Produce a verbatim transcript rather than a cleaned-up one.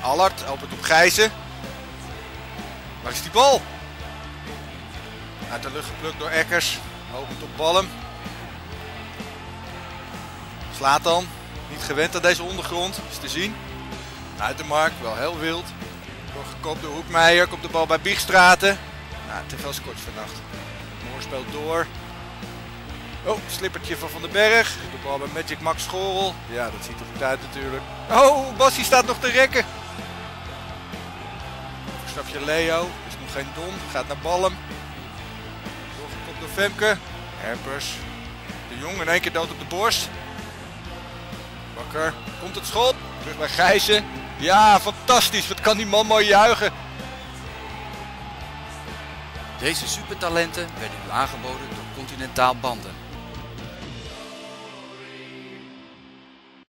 Allard opent op Gijzen. Waar is die bal? Uit de lucht geplukt door Eckers. Opent op Ballem. Slaat dan. Niet gewend aan deze ondergrond. Is te zien. Uit de markt. Wel heel wild. Doorgekopt door Hoekmeijer. Komt de bal bij Biegstraten. Nou, te veel scotch vannacht. Moor speelt door. Oh, slippertje van Van den Berg. De bal bij Magic Max Schorel. Ja, dat ziet er goed uit natuurlijk. Oh, Bassie staat nog te rekken. Verstapje Leo. Is nog geen Don. Gaat naar Ballem. Doorgekopt door Femke. Herpers. De Jong in één keer dood op de borst. Bakker. Komt het schot. Terug bij Gijzen. Ja, fantastisch. Wat kan die man mooi juichen. Deze supertalenten werden u aangeboden door Continentaal Banden.